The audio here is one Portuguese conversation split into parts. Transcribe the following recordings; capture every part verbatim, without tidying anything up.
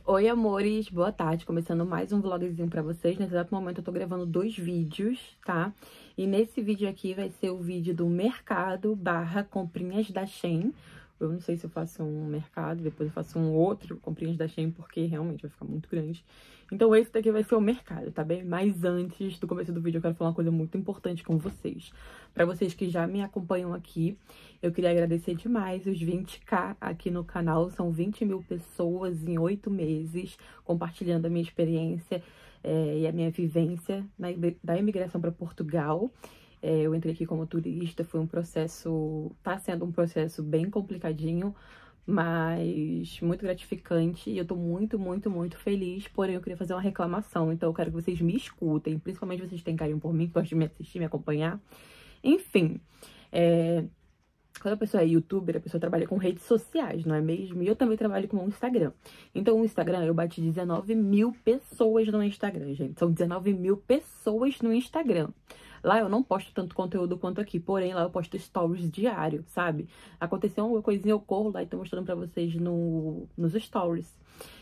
Oi, amores, boa tarde, começando mais um vlogzinho pra vocês. Nesse exato momento eu tô gravando dois vídeos, tá? E nesse vídeo aqui vai ser o vídeo do mercado barra comprinhas da Shein. Eu não sei se eu faço um mercado, depois eu faço um outro comprinhas da Shein, porque realmente vai ficar muito grande. Então esse daqui vai ser o mercado, tá bem? Mas antes do começo do vídeo eu quero falar uma coisa muito importante com vocês. Pra vocês que já me acompanham aqui, eu queria agradecer demais os vinte k aqui no canal. São vinte mil pessoas em oito meses, compartilhando a minha experiência é, e a minha vivência na, da imigração para Portugal. É, eu entrei aqui como turista, foi um processo, tá sendo um processo bem complicadinho, mas muito gratificante, e eu tô muito, muito, muito feliz. Porém, eu queria fazer uma reclamação, então eu quero que vocês me escutem, principalmente vocês que têm carinho por mim, que gostam de me assistir, me acompanhar. Enfim, é... quando a pessoa é youtuber, a pessoa trabalha com redes sociais, não é mesmo? E eu também trabalho com o Instagram. Então, o Instagram, eu bati dezenove mil pessoas no Instagram, gente. São dezenove mil pessoas no Instagram. Lá eu não posto tanto conteúdo quanto aqui, porém lá eu posto stories diário, sabe? Aconteceu uma coisinha, eu corro lá e tô mostrando pra vocês no, nos stories.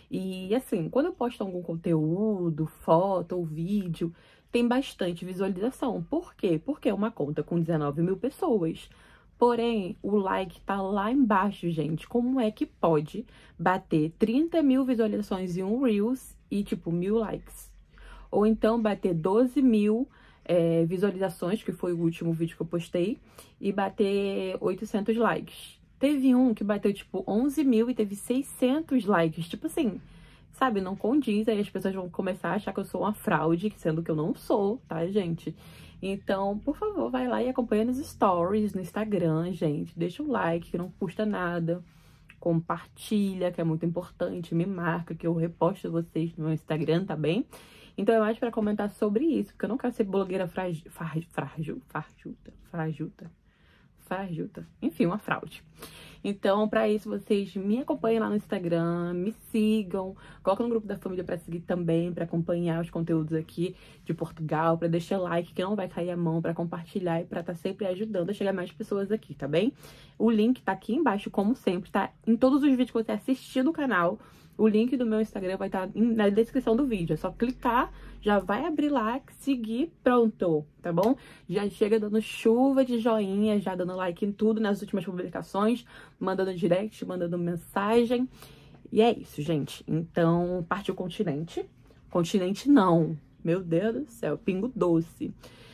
E assim, quando eu posto algum conteúdo, foto ou vídeo, tem bastante visualização. Por quê? Porque é uma conta com dezenove mil pessoas. Porém, o like tá lá embaixo, gente. Como é que pode bater trinta mil visualizações em um Reels e, tipo, mil likes? Ou então bater doze mil é, visualizações, que foi o último vídeo que eu postei, e bater oitocentos likes. Teve um que bateu, tipo, onze mil e teve seiscentos likes. Tipo assim, sabe? Não condiz. Aí as pessoas vão começar a achar que eu sou uma fraude, sendo que eu não sou, tá, gente? Então, por favor, vai lá e acompanha nos stories, no Instagram, gente. Deixa o like, que não custa nada. Compartilha, que é muito importante. Me marca, que eu reposto vocês no meu Instagram, tá bem? Então, é mais pra comentar sobre isso, porque eu não quero ser blogueira frágil, frágil, frágil, frajuta, frajuta, frajuta. Enfim, uma fraude. Então, pra isso, vocês me acompanhem lá no Instagram, me sigam, coloquem no grupo da família pra seguir também, pra acompanhar os conteúdos aqui de Portugal, pra deixar like, que não vai cair a mão, pra compartilhar e pra estar sempre ajudando a chegar mais pessoas aqui, tá bem? O link tá aqui embaixo, como sempre, tá em todos os vídeos que você assistir no canal. O link do meu Instagram vai estar na descrição do vídeo. É só clicar, já vai abrir lá, seguir, pronto, tá bom? Já chega dando chuva de joinha, já dando like em tudo nas últimas publicações, mandando direct, mandando mensagem. E é isso, gente. Então, partiu o continente. Continente não. Meu Deus do céu, Pingo Doce.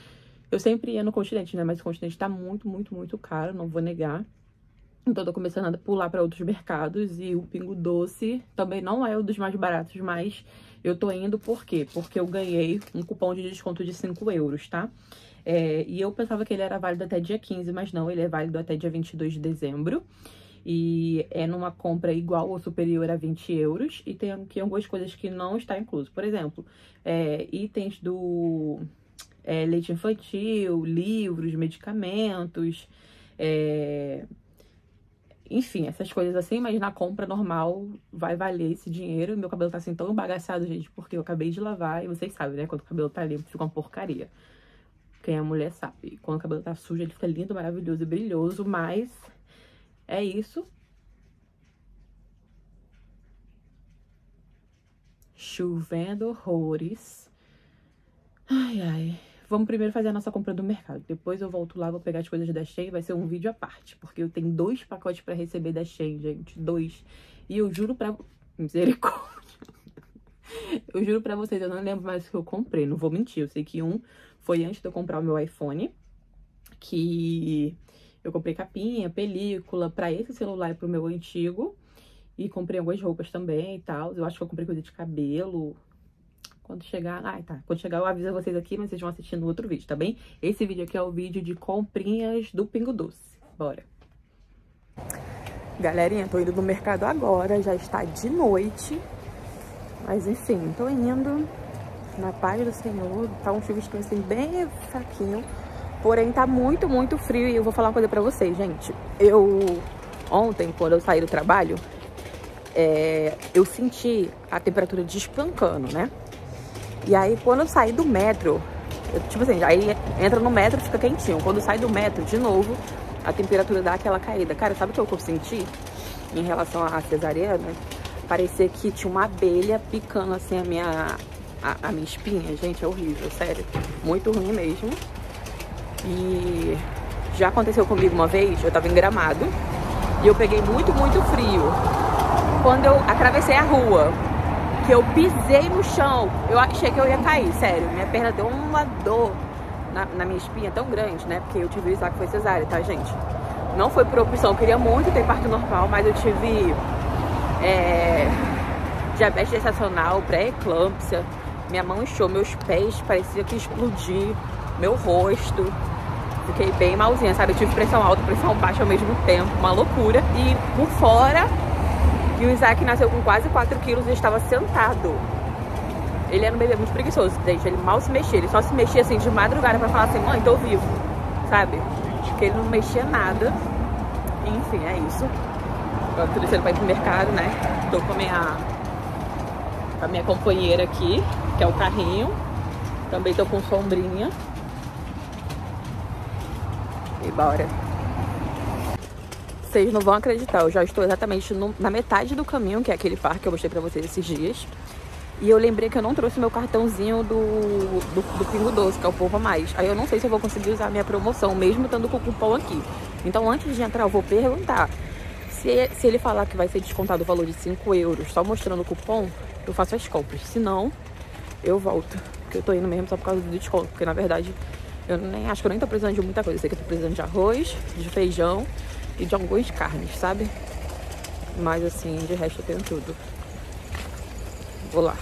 Eu sempre ia no continente, né? Mas o continente tá muito, muito, muito caro, não vou negar. Então, eu tô começando a pular para outros mercados, e o Pingo Doce também não é um dos mais baratos, mas eu tô indo por quê? Porque eu ganhei um cupom de desconto de cinco euros, tá? É, e eu pensava que ele era válido até dia quinze, mas não, ele é válido até dia vinte e dois de dezembro. E é numa compra igual ou superior a vinte euros, e tem aqui algumas coisas que não está incluso. Por exemplo, é, itens do é, leite infantil, livros, medicamentos, é... enfim, essas coisas assim, mas na compra normal vai valer esse dinheiro. Meu cabelo tá assim tão embagaçado, gente, porque eu acabei de lavar, e vocês sabem, né? Quando o cabelo tá limpo, fica uma porcaria. Quem é mulher sabe. Quando o cabelo tá sujo, ele fica lindo, maravilhoso e brilhoso, mas é isso. Chovendo horrores. Ai, ai. Vamos primeiro fazer a nossa compra do mercado. Depois eu volto lá, vou pegar as coisas da Shein. Vai ser um vídeo à parte, porque eu tenho dois pacotes pra receber da Shein, gente. Dois. E eu juro pra... misericórdia. Eu juro pra vocês, eu não lembro mais o que eu comprei. Não vou mentir. Eu sei que um foi antes de eu comprar o meu iPhone. Que eu comprei capinha, película pra esse celular e pro meu antigo. E comprei algumas roupas também e tal. Eu acho que eu comprei coisa de cabelo... Quando chegar... Ah, tá. Quando chegar eu aviso vocês aqui, mas vocês vão assistir no outro vídeo, tá bem? Esse vídeo aqui é o vídeo de comprinhas do Pingo Doce. Bora. Galerinha, tô indo no mercado agora. Já está de noite. Mas, enfim, tô indo na paz do Senhor. Tá um chuvisquinho assim, bem fraquinho. Porém, tá muito, muito frio. E eu vou falar uma coisa pra vocês, gente. Eu... Ontem, quando eu saí do trabalho, é... eu senti a temperatura despencando, né? E aí, quando eu saí do metro, eu, tipo assim, aí entra no metro, fica quentinho. Quando sai do metro, de novo, a temperatura dá aquela caída. Cara, sabe o que eu senti em relação à cesariana? parecia que tinha uma abelha picando assim a minha, a, a minha espinha. Gente, é horrível, sério. Muito ruim mesmo. E já aconteceu comigo uma vez, eu tava em Gramado e eu peguei muito, muito frio. Quando eu atravessei a rua, que eu pisei no chão, eu achei que eu ia cair, sério. Minha perna deu uma dor na, na minha espinha tão grande, né? Porque eu tive o Isaac, que foi cesárea, tá, gente? Não foi por opção, eu queria muito ter parto normal, mas eu tive é, diabetes gestacional, pré-eclâmpsia. Minha mão inchou, meus pés parecia que ia explodir, meu rosto. Fiquei bem malzinha, sabe? Eu tive pressão alta, pressão baixa ao mesmo tempo, uma loucura. E por fora, e o Isaac nasceu com quase quatro quilos e estava sentado. Ele era um bebê muito preguiçoso, gente. Ele mal se mexia, ele só se mexia assim de madrugada pra falar assim, mãe, tô vivo, sabe? Porque ele não mexia nada. Enfim, é isso. Agora tô descendo pra ir pro mercado, né? Tô com a minha, com a minha companheira aqui, que é o carrinho. Também tô com sombrinha. E bora. Vocês não vão acreditar, eu já estou exatamente no, na metade do caminho, que é aquele parque que eu mostrei pra vocês esses dias. E eu lembrei que eu não trouxe meu cartãozinho do, do, do Pingo Doce, que é o Poupa Mais. Aí eu não sei se eu vou conseguir usar a minha promoção, mesmo estando com o cupom aqui. Então antes de entrar eu vou perguntar. Se, se ele falar que vai ser descontado o valor de cinco euros, só mostrando o cupom, eu faço as compras. Se não, eu volto. Porque eu tô indo mesmo só por causa do desconto. Porque na verdade, eu nem acho que eu nem tô precisando de muita coisa. Eu sei que eu tô precisando de arroz, de feijão e de algumas carnes, sabe? Mas assim, de resto eu tenho tudo. Vou lá.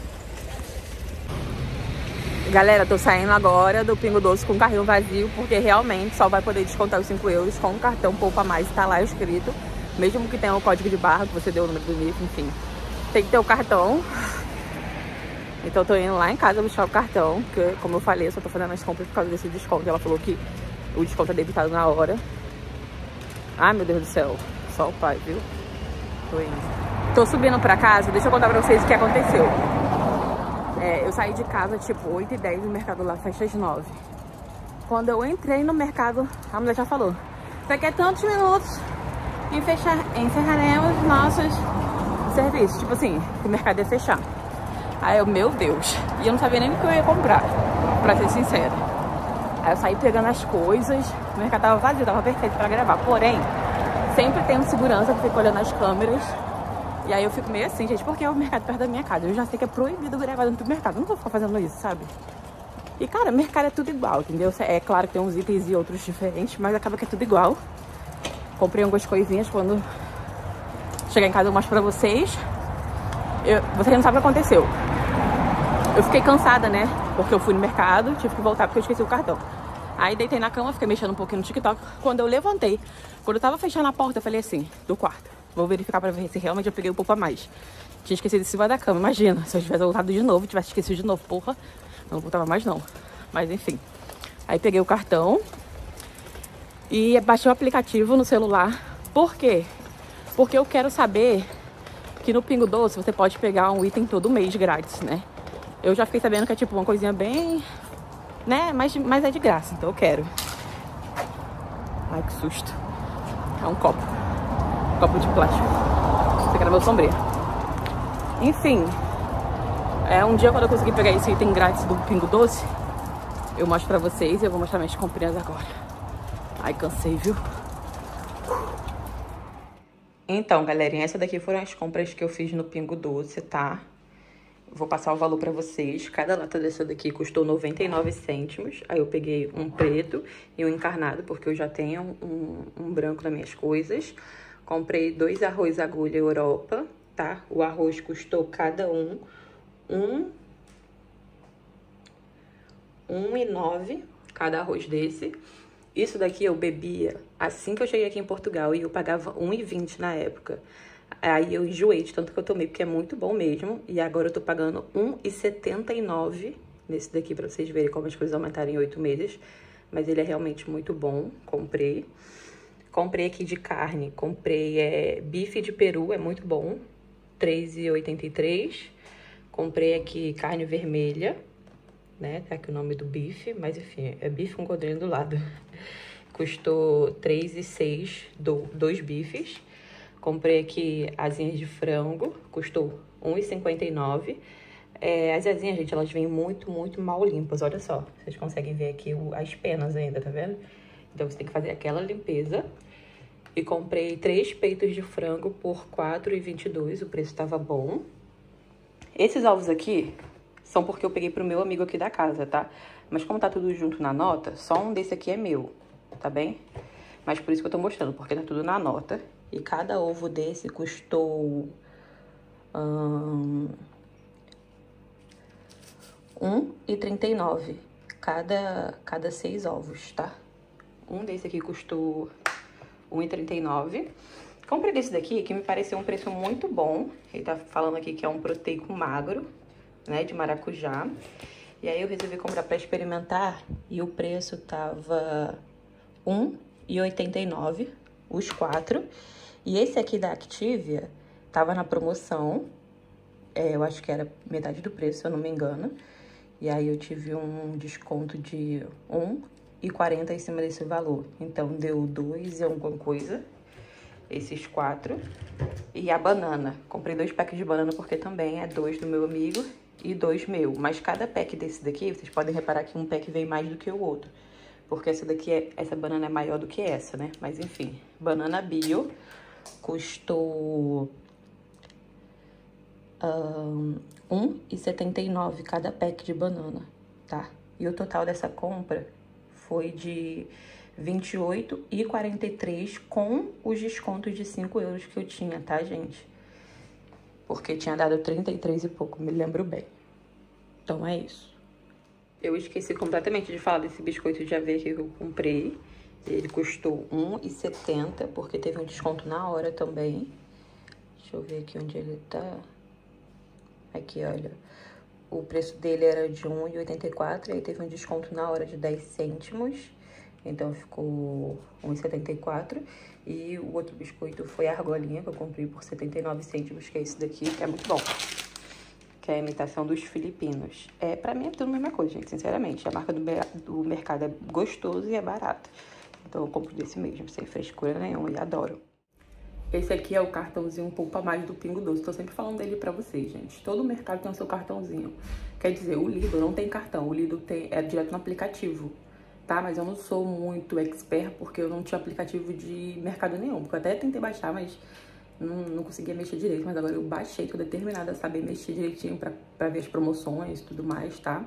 Galera, tô saindo agora do Pingo Doce com o carrinho vazio, porque realmente só vai poder descontar os cinco euros com o cartão Poupa Mais, tá lá escrito. Mesmo que tenha o código de barra, que você deu o número do N I F, enfim. Tem que ter o cartão. Então eu tô indo lá em casa buscar o cartão, porque como eu falei, eu só tô fazendo as compras por causa desse desconto. Ela falou que o desconto é debitado na hora. Ai, meu Deus do céu. Só o pai, viu? Tô indo. Tô subindo pra casa, deixa eu contar pra vocês o que aconteceu. É, eu saí de casa tipo oito e dez, o mercado lá fecha às nove. Quando eu entrei no mercado, a mulher já falou: daqui a tantos minutos e fechar, encerraremos nossos serviços. Tipo assim, o mercado ia fechar. Aí eu, meu Deus, e eu não sabia nem o que eu ia comprar, pra ser sincera. Aí eu saí pegando as coisas, o mercado tava vazio, tava perfeito pra gravar. Porém, sempre tem um segurança que fica olhando as câmeras. E aí eu fico meio assim, gente, porque é o mercado perto da minha casa. Eu já sei que é proibido gravar dentro do mercado. Eu não vou ficar fazendo isso, sabe? E, cara, mercado é tudo igual, entendeu? É claro que tem uns itens e outros diferentes, mas acaba que é tudo igual. Comprei algumas coisinhas, quando chegar em casa eu mostro pra vocês. Eu, vocês não sabem o que aconteceu. Eu fiquei cansada, né? Porque eu fui no mercado, tive que voltar porque eu esqueci o cartão. Aí deitei na cama, fiquei mexendo um pouquinho no TikTok. Quando eu levantei, quando eu tava fechando a porta, eu falei assim, do quarto, vou verificar pra ver se realmente eu peguei o Poupa Mais. Tinha esquecido em cima da cama, imagina. Se eu tivesse voltado de novo, tivesse esquecido de novo, porra, não voltava mais não. Mas enfim. Aí peguei o cartão e baixei o aplicativo no celular. Por quê? Porque eu quero saber que no Pingo Doce você pode pegar um item todo mês grátis, né? Eu já fiquei sabendo que é tipo uma coisinha bem, né? Mas, mas é de graça, então eu quero. Ai, que susto. É um copo. Copo de plástico. Esse aqui era meu sombreiro. Enfim. É, um dia quando eu conseguir pegar esse item grátis do Pingo Doce, eu mostro pra vocês e eu vou mostrar minhas comprinhas agora. Ai, cansei, viu? Então, galerinha, essa daqui foram as compras que eu fiz no Pingo Doce, tá? Vou passar o valor pra vocês. Cada lata dessa daqui custou noventa e nove cêntimos. Aí eu peguei um preto e um encarnado, porque eu já tenho um, um branco nas minhas coisas. Comprei dois arroz agulha Europa, tá? O arroz custou cada um um, um e nove, cada arroz desse. Isso daqui eu bebia assim que eu cheguei aqui em Portugal e eu pagava um e vinte na época. Aí eu enjoei de tanto que eu tomei, porque é muito bom mesmo. E agora eu tô pagando um e setenta e nove nesse daqui, pra vocês verem como as coisas aumentaram em oito meses. Mas ele é realmente muito bom, comprei. Comprei aqui de carne, comprei é, bife de peru, é muito bom, três e oitenta e três. Comprei aqui carne vermelha, né, tá aqui o nome do bife, mas enfim, é bife com codorninho do lado. Custou três e seis, do, dois bifes. Comprei aqui asinhas de frango, custou um real e cinquenta e nove centavos. É, as asinhas, gente, elas vêm muito, muito mal limpas, olha só. Vocês conseguem ver aqui o, as penas ainda, tá vendo? Então, você tem que fazer aquela limpeza. E comprei três peitos de frango por quatro reais e vinte e dois centavos, o preço tava bom. Esses ovos aqui são porque eu peguei pro meu amigo aqui da casa, tá? Mas como tá tudo junto na nota, só um desse aqui é meu, tá bem? Mas por isso que eu tô mostrando, porque tá tudo na nota. E cada ovo desse custou... Hum, um real e trinta e nove centavos cada, cada seis ovos, tá? Um desse aqui custou um real e trinta e nove centavos. Comprei desse daqui, que me pareceu um preço muito bom. Ele tá falando aqui que é um proteico magro, né, de maracujá. E aí eu resolvi comprar pra experimentar e o preço tava um real e oitenta e nove centavos, os quatro. E esse aqui da Activia tava na promoção, é, eu acho que era metade do preço, se eu não me engano. E aí eu tive um desconto de um real e quarenta centavos em cima desse valor. Então deu dois e alguma coisa, esses quatro. E a banana, comprei dois packs de banana porque também é dois do meu amigo e dois meu. Mas cada pack desse daqui, vocês podem reparar que um pack vem mais do que o outro. Porque essa daqui, é, essa banana é maior do que essa, né? Mas enfim, banana bio custou um real e setenta e nove centavos cada pack de banana, tá? E o total dessa compra foi de vinte e oito reais e quarenta e três centavos com os descontos de cinco euros que eu tinha, tá, gente? Porque tinha dado trinta e três e pouco, me lembro bem. Então é isso. Eu esqueci completamente de falar desse biscoito de aveia que eu comprei. Ele custou um real e setenta centavos, porque teve um desconto na hora também. Deixa eu ver aqui onde ele tá. Aqui, olha. O preço dele era de um real e oitenta e quatro centavos, aí teve um desconto na hora de dez cêntimos. Então ficou um real e setenta e quatro centavos. E o outro biscoito foi a argolinha, que eu comprei por setenta e nove cêntimos, que é esse daqui, que é muito bom. Que é a imitação dos filipinos. É, pra mim é tudo a mesma coisa, gente, sinceramente. A marca do, do mercado é gostoso e é barato. Então eu compro desse mesmo, sem frescura nenhuma, e adoro. Esse aqui é o cartãozinho Poupa Mais do Pingo Doce. Tô sempre falando dele pra vocês, gente. Todo mercado tem o seu cartãozinho. Quer dizer, o Lidl não tem cartão. O Lidl tem, é direto no aplicativo, tá? Mas eu não sou muito expert porque eu não tinha aplicativo de mercado nenhum. Porque eu até tentei baixar, mas não, não conseguia mexer direito. Mas agora eu baixei, tô determinada a saber mexer direitinho pra, pra ver as promoções e tudo mais, tá?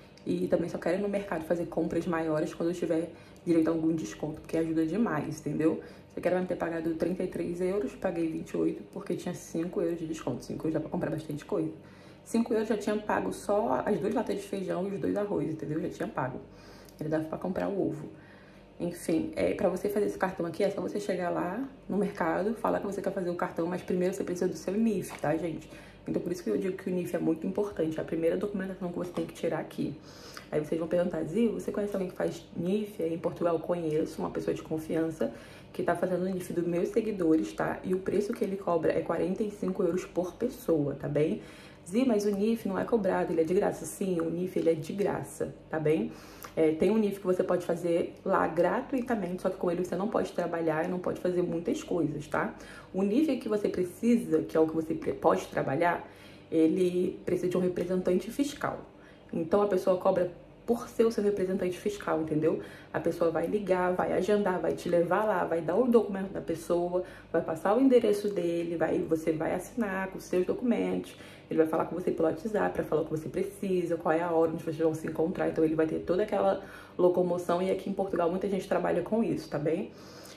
E também só quero ir no mercado fazer compras maiores quando eu tiver direito a algum desconto, porque ajuda demais, entendeu? Se eu quero ter pagado trinta e três euros, paguei vinte e oito porque tinha cinco euros de desconto. cinco euros dá pra comprar bastante coisa. cinco euros já tinha pago só as duas latas de feijão e os dois arroz, entendeu? Já tinha pago. Ele dava pra comprar o ovo. Enfim, é, pra você fazer esse cartão aqui, é só você chegar lá no mercado, falar que você quer fazer o cartão, mas primeiro você precisa do seu N I F, tá, gente? Então, por isso que eu digo que o N I F é muito importante. É a primeira documentação que você tem que tirar aqui. Aí vocês vão perguntar, Zil, você conhece alguém que faz N I F? Aí em Portugal eu conheço uma pessoa de confiança que tá fazendo o N I F dos meus seguidores, tá? E o preço que ele cobra é quarenta e cinco euros por pessoa, tá bem? Zil, mas o N I F não é cobrado, ele é de graça. Sim, o N I F ele é de graça, tá bem? É, tem um N I F que você pode fazer lá gratuitamente, só que com ele você não pode trabalhar e não pode fazer muitas coisas, tá? O N I F que você precisa, que é o que você pode trabalhar, ele precisa de um representante fiscal. Então a pessoa cobra por ser o seu representante fiscal, entendeu? A pessoa vai ligar, vai agendar, vai te levar lá, vai dar o documento da pessoa, vai passar o endereço dele, vai, você vai assinar com os seus documentos, ele vai falar com você pelo WhatsApp para falar o que você precisa, qual é a hora onde vocês vão se encontrar, então ele vai ter toda aquela locomoção e aqui em Portugal muita gente trabalha com isso, tá bem?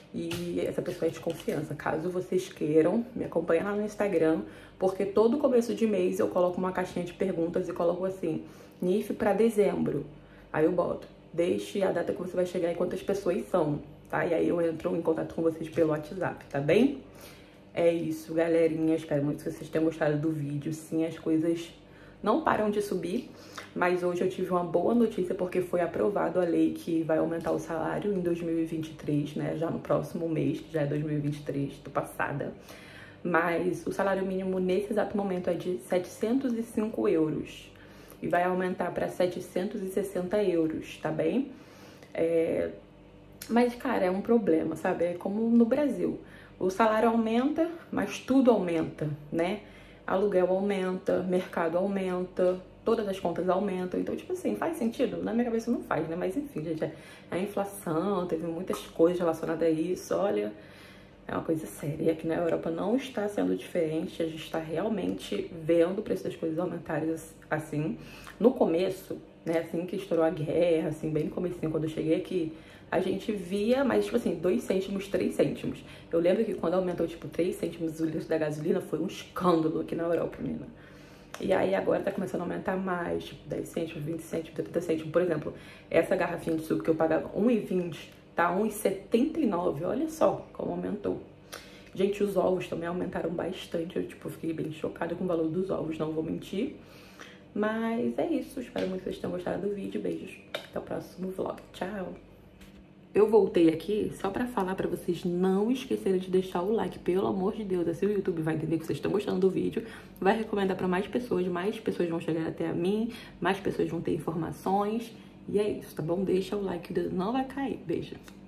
E essa pessoa é de confiança. Caso vocês queiram, me acompanha lá no Instagram, porque todo começo de mês eu coloco uma caixinha de perguntas e coloco assim, N I F para dezembro. Aí eu boto, deixe a data que você vai chegar e quantas pessoas são, tá? E aí eu entro em contato com vocês pelo WhatsApp, tá bem? É isso, galerinha. Espero muito que vocês tenham gostado do vídeo. Sim, as coisas não param de subir, mas hoje eu tive uma boa notícia porque foi aprovado a lei que vai aumentar o salário em dois mil e vinte e três, né? Já no próximo mês, que já é dois mil e vinte e três, tô passada. Mas o salário mínimo nesse exato momento é de setecentos e cinco euros. E vai aumentar para setecentos e sessenta euros, tá bem? É... Mas, cara, é um problema, sabe? É como no Brasil. O salário aumenta, mas tudo aumenta, né? Aluguel aumenta, mercado aumenta, todas as contas aumentam. Então, tipo assim, faz sentido? Na minha cabeça não faz, né? Mas enfim, gente, a inflação, teve muitas coisas relacionadas a isso. Olha, é uma coisa séria. E aqui na Europa não está sendo diferente. A gente está realmente vendo o preço das coisas aumentarem assim. No começo, né, assim que estourou a guerra, assim, bem no comecinho, quando eu cheguei aqui, a gente via, mas tipo assim, dois cêntimos, três cêntimos. Eu lembro que quando aumentou, tipo, três cêntimos o litro da gasolina, foi um escândalo aqui na Europa, menina. E aí agora tá começando a aumentar mais, tipo, dez cêntimos, vinte cêntimos, trinta cêntimos. Por exemplo, essa garrafinha de suco que eu pagava um e vinte, tá um e setenta e nove. Olha só como aumentou. Gente, os ovos também aumentaram bastante. Eu, tipo, fiquei bem chocada com o valor dos ovos, não vou mentir. Mas é isso. Espero muito que vocês tenham gostado do vídeo. Beijos. Até o próximo vlog. Tchau. Eu voltei aqui só pra falar pra vocês não esquecerem de deixar o like, pelo amor de Deus. Assim o YouTube vai entender que vocês estão gostando do vídeo, vai recomendar pra mais pessoas, mais pessoas vão chegar até a mim, mais pessoas vão ter informações. E é isso, tá bom? Deixa o like, o dedo não vai cair. Beijo.